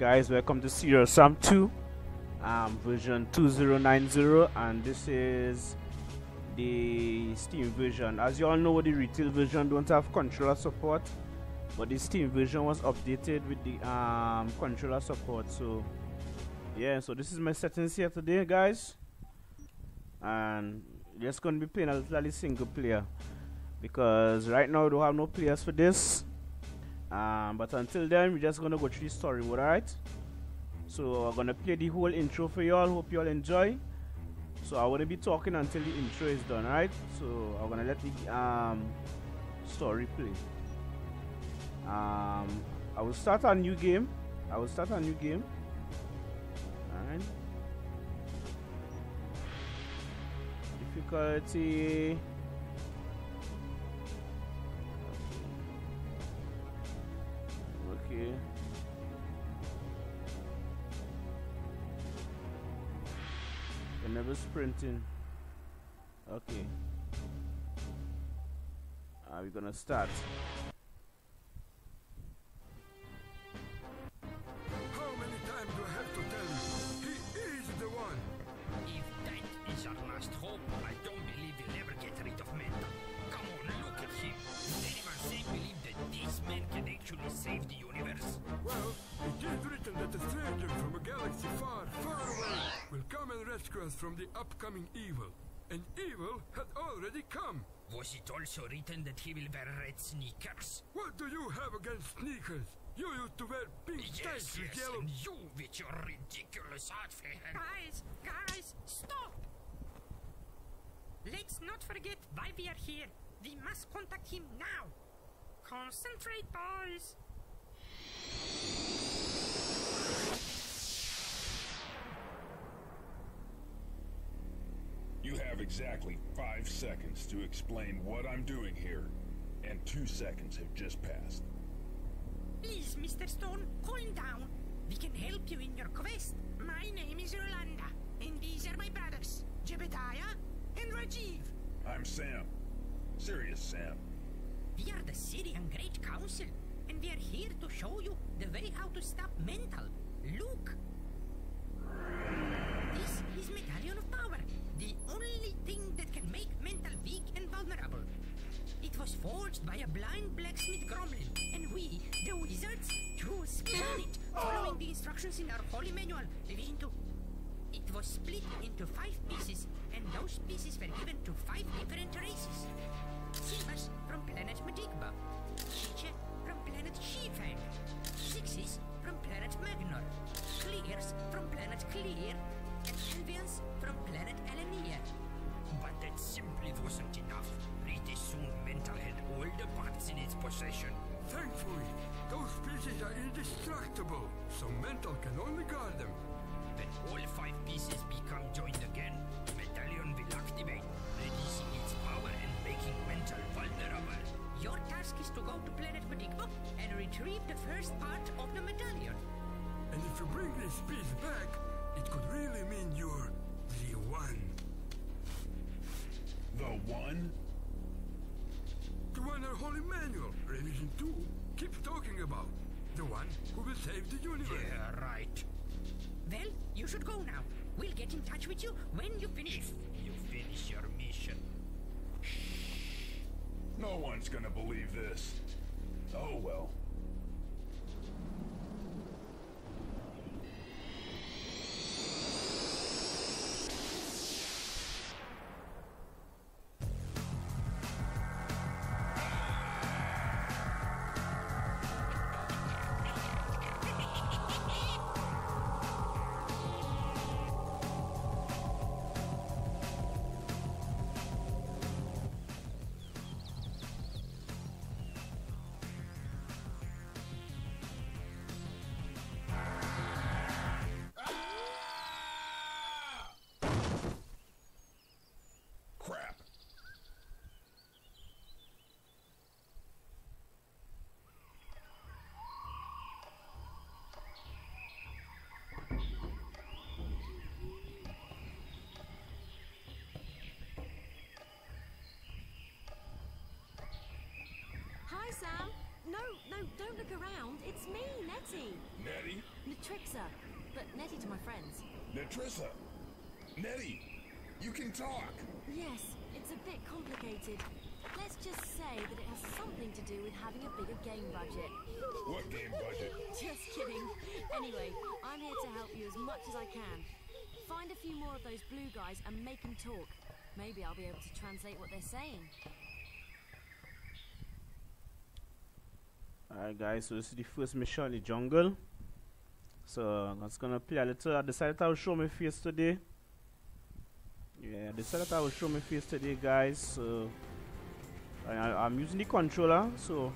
guys, welcome to Serious Sam 2 version 2090, and this is the Steam version. As you all know, the retail version don't have controller support, but the Steam version was updated with the controller support. So yeah, so this is my settings here today, guys, and just gonna be playing a little single player because right now we don't have no players for this. But until then, we're just gonna go through the story mode, alright? So I'm gonna play the whole intro for y'all. Hope y'all enjoy. So I wanna be talking until the intro is done, alright? So I'm gonna let the story play. I will start a new game. Alright. Difficulty. Okay. You're never sprinting. Okay. We're gonna start. How many times do I have to tell you? He is the one! If that is our last hope, I don't believe you'll ever get rid of Mental. Come on, look at him. Does anyone say believe that this man can actually save the universe? Well, it is written that a stranger from a galaxy far, far away will come and rescue us from the upcoming evil. And evil had already come. Was it also written that he will wear red sneakers? What do you have against sneakers? You used to wear pink tights with yellow... and you with your ridiculous outfit. Guys, stop! Let's not forget why we are here. We must contact him now. Concentrate, boys. You have exactly 5 seconds to explain what I'm doing here, and 2 seconds have just passed. Please, Mr. Stone, calm down. We can help you in your quest. My name is Rolanda, and these are my brothers, 𝗗𝗶𝘀𝗀 and 𝗃𝒠. I'm Sam. Serious Sam. We are the Syrian Great Council, and we are here to show you the way how to stop Mental. Look! This is Medallion of Power, the only thing that can make Mental weak and vulnerable. It was forged by a blind blacksmith gremlin, and we, the wizards, chose to learn it, following the instructions in our holy manual, Revision 2. It was split into 5 pieces, and those pieces were given to 5 different races. 𝗵𝒽 from planet 𝗃𝒶𝘃, 𝗚𝒌 from planet 𝗃𝒑, 𝗃𝒽s from planet Magnor, 𝗃𝒨s from planet 𝗃𝒨, and 𝗵𝒨s from planet Alenia. But that simply wasn't enough. Pretty soon Mental had all the parts in its possession. Thankfully, those pieces are indestructible, so Mental can only guard them. When all 5 pieces become joined again, Medallion will activate, releasing its power and making Mental vulnerable. Your task is to go to planet 𝗃𝒃 and retrieve the first part of the medallion. And if you bring this piece back, it could really mean you're the one. The one? The one our holy manual, Revision 2, keeps talking about. The one who will save the universe. Yeah, right. Well, you should go now. We'll get in touch with you when you finish. If you finish your mission. No one's gonna believe this. Oh well. Hi, Sam. No, don't look around. It's me, Nettie. Nettie? 𝗃𝕒𝕥𝕖𝕤𝕥, but Nettie to my friends. Netrissa! Nettie! You can talk! Yes, it's a bit complicated. Let's just say that it has something to do with having a bigger game budget. What game budget? Just kidding. Anyway, I'm here to help you as much as I can. Find a few more of those blue guys and make them talk. Maybe I'll be able to translate what they're saying. Alright guys, so this is the first mission in the jungle. So I'm just gonna play a little. I decided I will show my face today. Yeah, I decided I will show my face today, guys. So I'm using the controller, so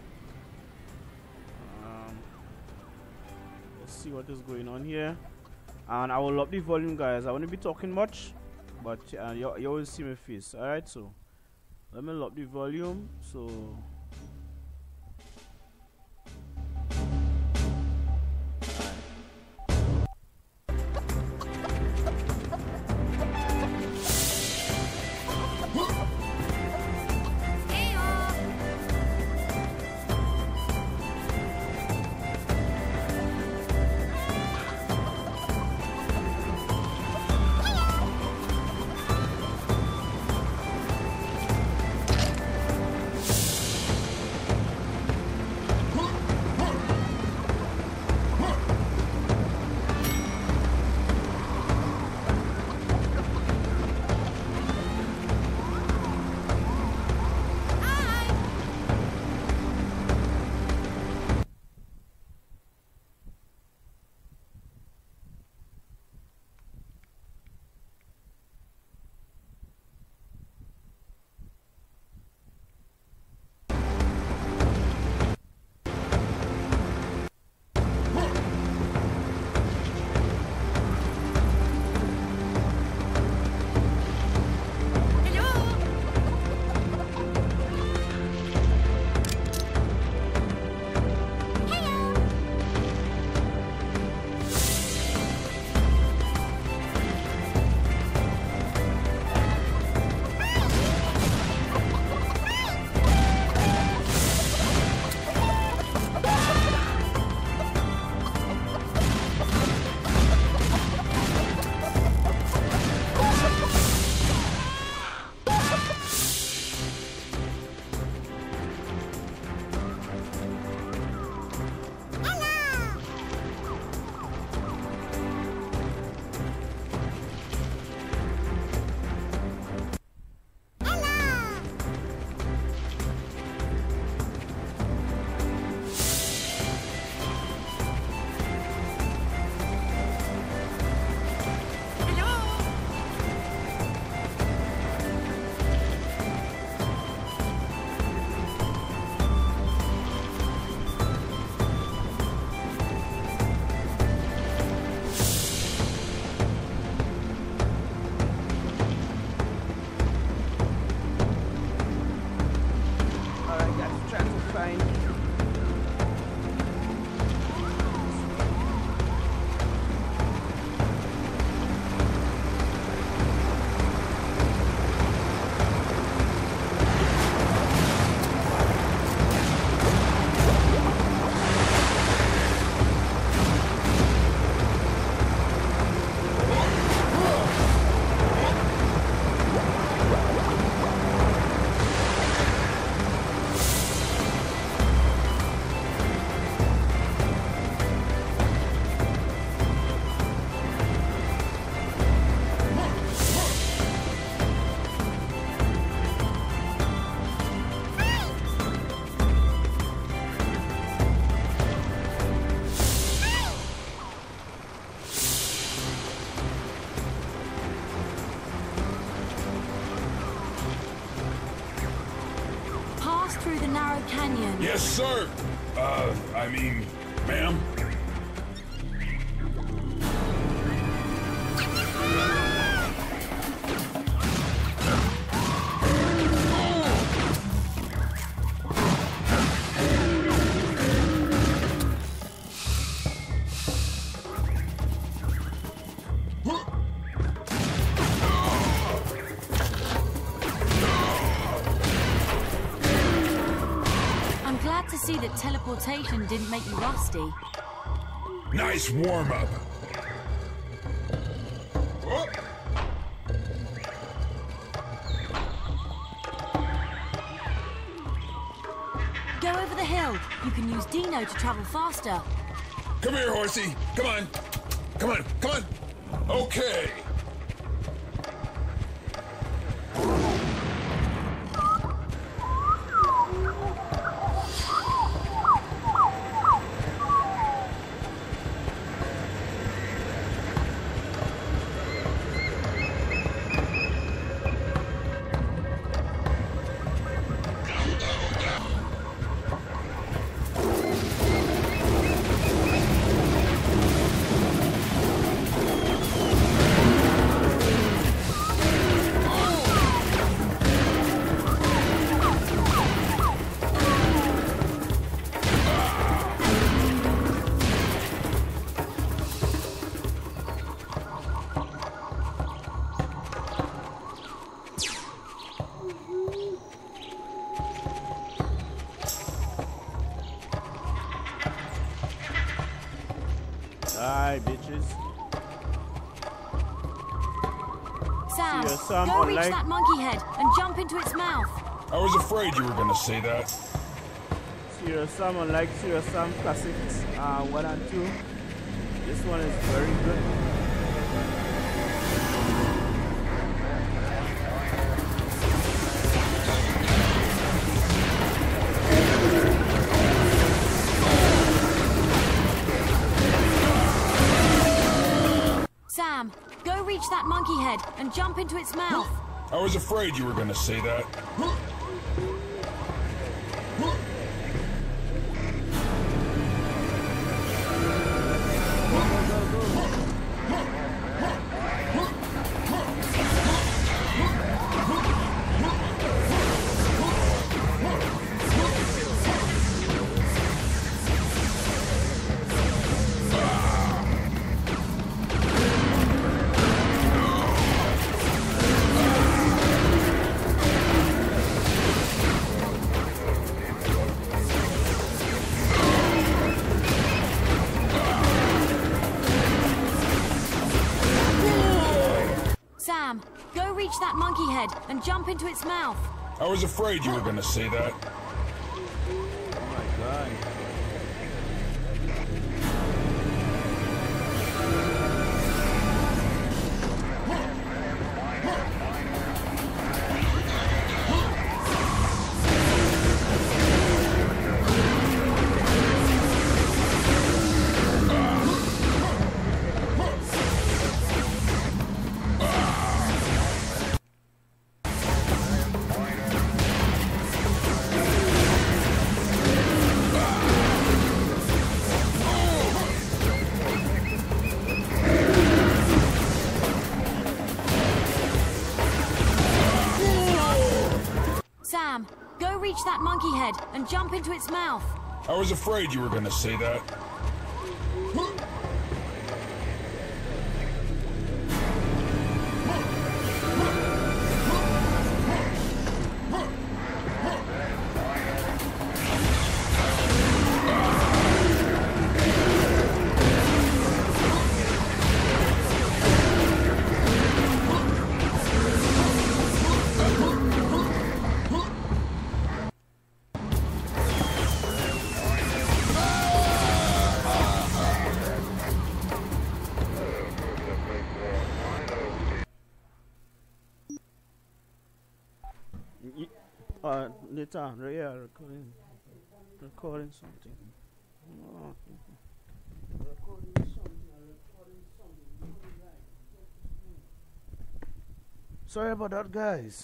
let's see what is going on here. And I will up the volume, guys. I won't be talking much, but you will see my face. Alright, so let me up the volume. So Through the narrow canyon. Yes, sir! I mean, ma'am? To see that teleportation didn't make you rusty. Nice warm-up. Go over the hill. You can use Dino to travel faster. Come here, horsey. Come on. Come on. Come on. Okay. Alright, bitches. Sam, See you, Sam, go reach unlike- that monkey head and jump into its mouth. I was afraid you were gonna say that. Serious Sam, unlike Serious Sam Classics 1 and 2, this one is very good. Sam, go reach that monkey head and jump into its mouth. I was afraid you were gonna say that. Sam, go reach that monkey head and jump into its mouth. I was afraid you were gonna say that. Oh my god. Sam, go reach that monkey head and jump into its mouth. I was afraid you were gonna say that. Later on, right here, recording something. Oh, recording something. Sorry about that, guys.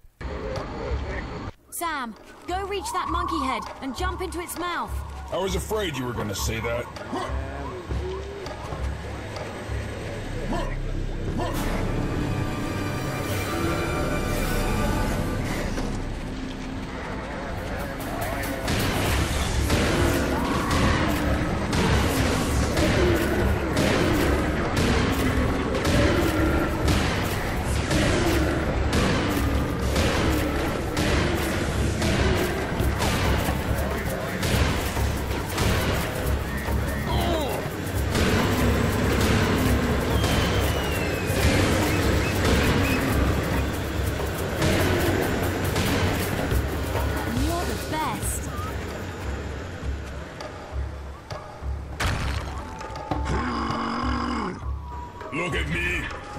Sam, go reach that monkey head and jump into its mouth. I was afraid you were gonna say that.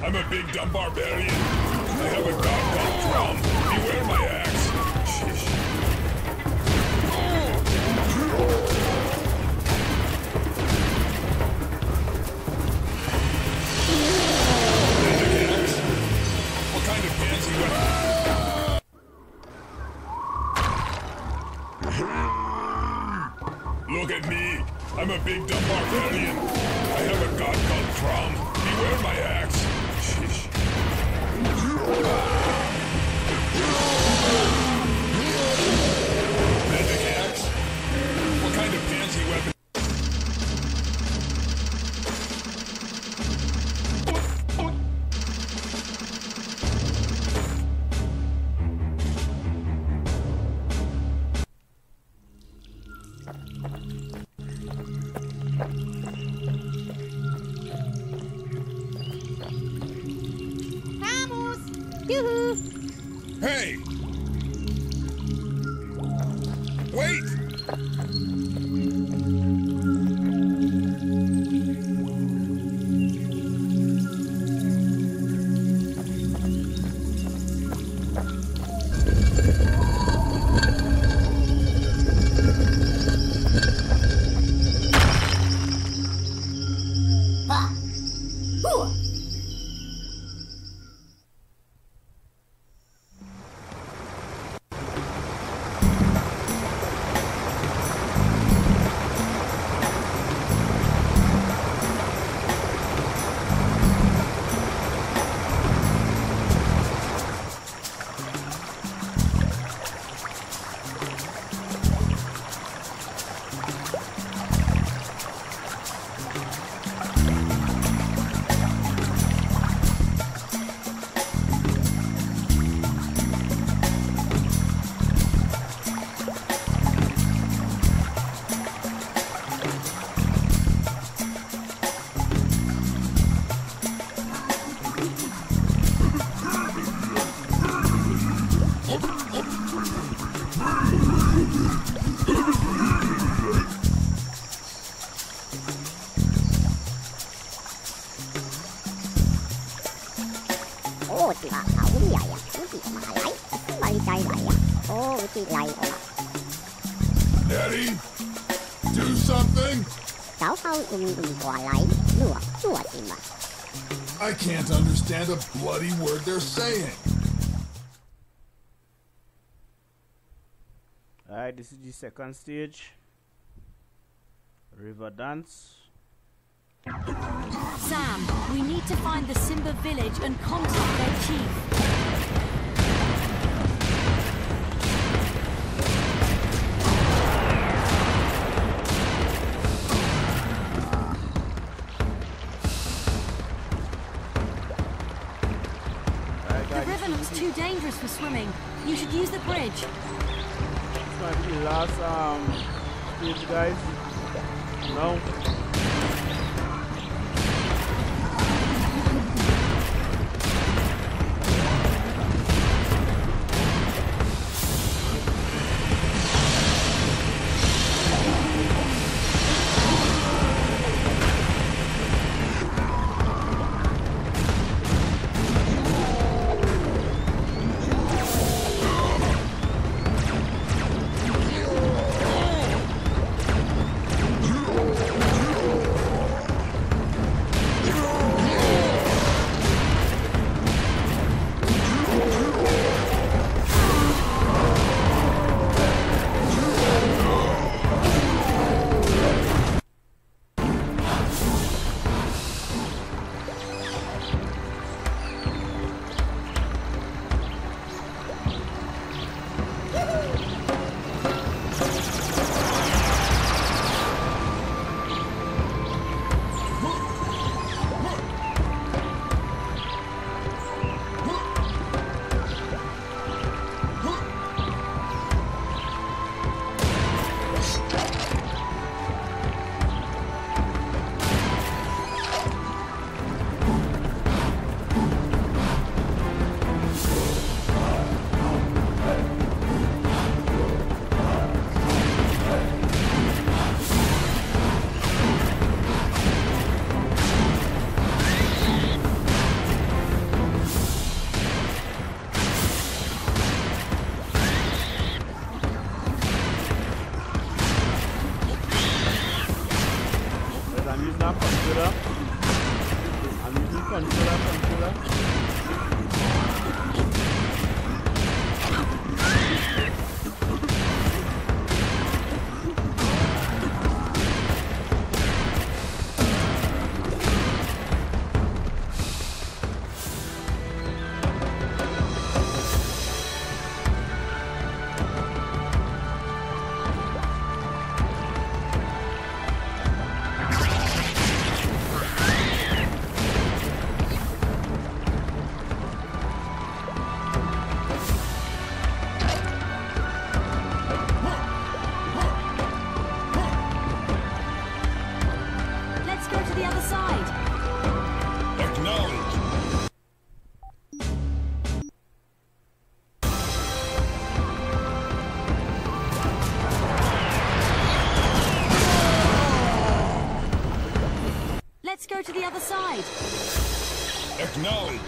I'm a big dumb barbarian. I have a god called Drum. Beware my axe. Sheesh. What kind of fancy weapon? Look at me. I'm a big dumb barbarian. I have a god called Drum. Beware my axe. Sheesh. Magic axe? What kind of fancy weapon? Hey! Wait! Daddy, do something. I can't understand a bloody word they're saying. Alright, this is the second stage. River dance. Sam, we need to find the 𝗵 village and contact their chief. The river looks too dangerous for swimming. You should use the bridge. This might be the last stage, guys. No. Go to the other side. Acknowledge.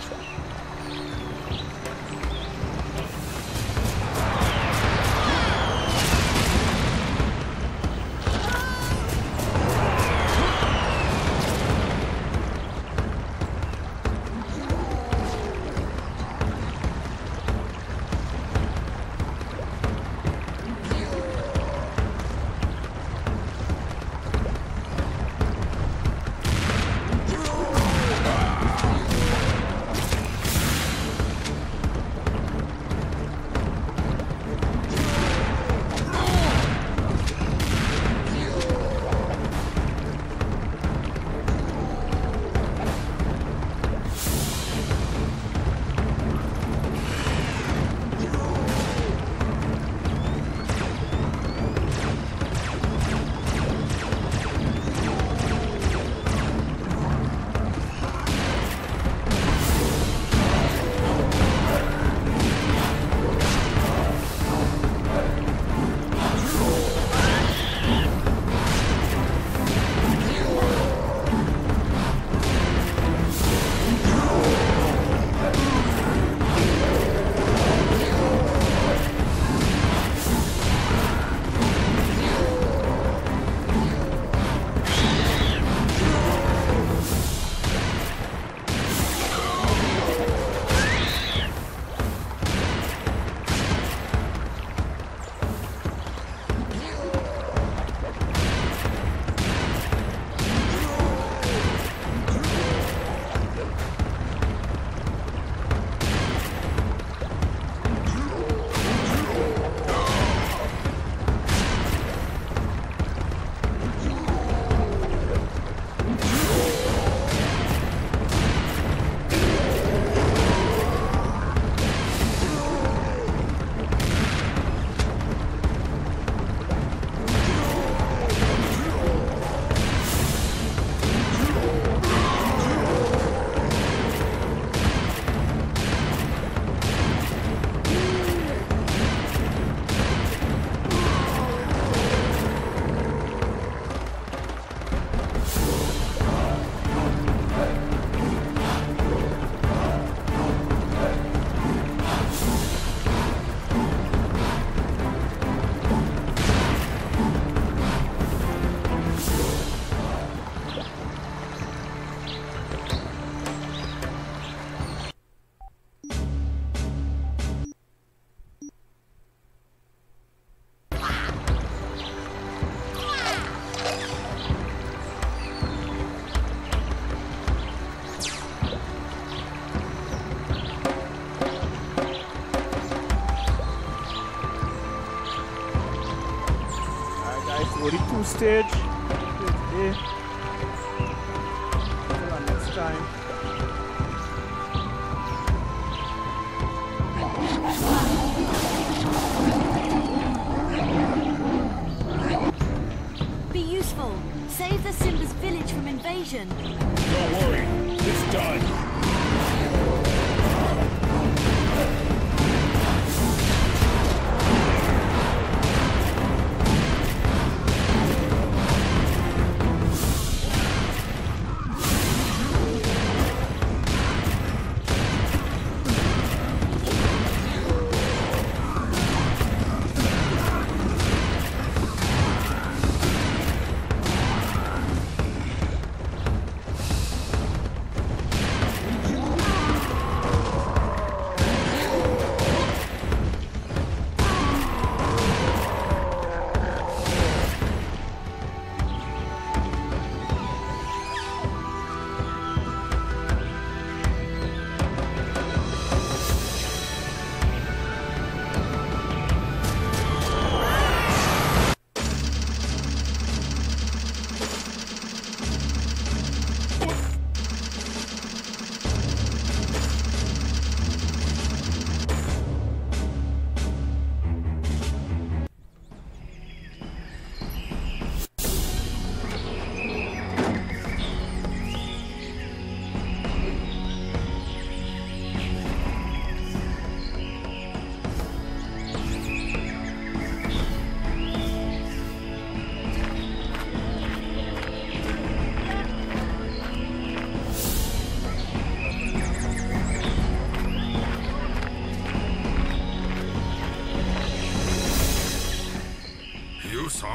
Two stage. Until next time. Be useful. Save the 𝗵𝗡's village from invasion. Don't worry, it's done.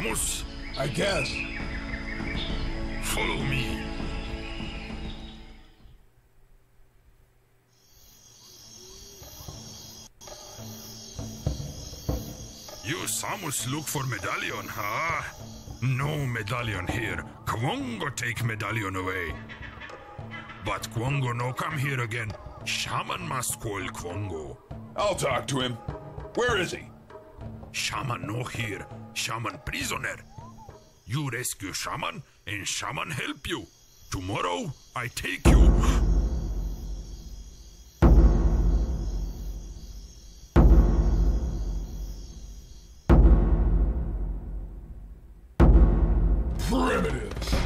Vamos? I guess. Follow me. You Samus look for medallion, huh? No medallion here. Kwongo take medallion away. But Kwongo no come here again. Shaman must call Kwongo. I'll talk to him. Where is he? Shaman no here. Shaman prisoner. You rescue Shaman and Shaman help you. Tomorrow I take you. Primitives.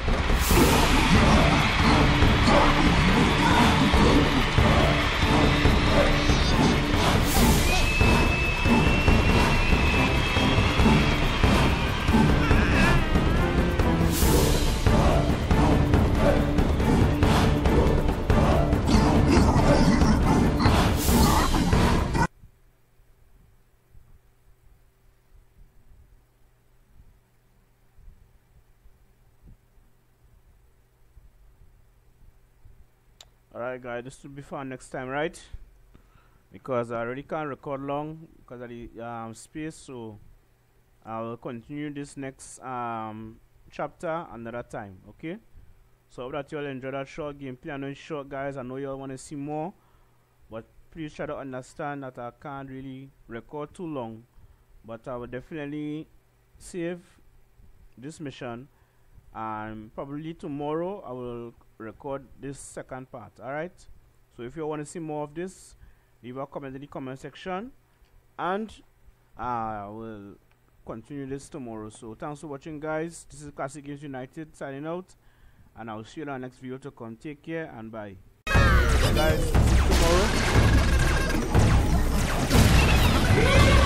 Alright guys, this will be fun next time, right? Because I already can't record long because of the space, so I will continue this next chapter another time, okay? So I hope that you all enjoyed that short gameplay. I know it's short, guys. I know you all want to see more, but please try to understand that I can't really record too long, but I will definitely save this mission, and probably tomorrow I will record this second part. Alright, so if you want to see more of this, leave a comment in the comment section, and I will continue this tomorrow. So thanks for watching, guys. This is Classic Games United signing out, and I will see you in our next video to come. Take care and bye. So guys, see you tomorrow.